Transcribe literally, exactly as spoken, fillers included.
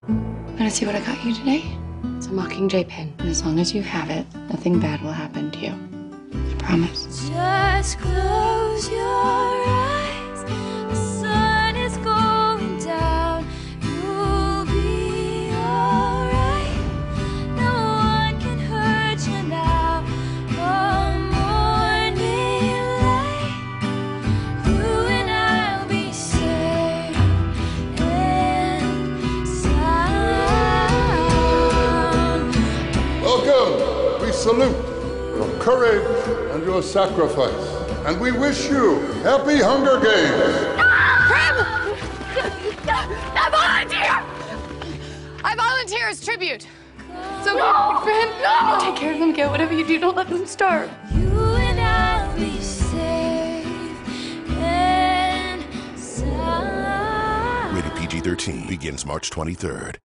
Want to see what I got you today? It's a Mockingjay pin. And as long as you have it, nothing bad will happen to you. I promise. Just close your eyes. The sun is going down. You'll be alright. No one can hurt you now. Oh, morning light. You and I'll be safe and sound. Welcome. We salute your courage and your sacrifice. And we wish you happy Hunger Games. I volunteer! I volunteer as tribute. So no! for him, no! Take care of him, get whatever you do, don't let them starve. You and I'll be safe and sound. Rated P G thirteen begins March twenty-third.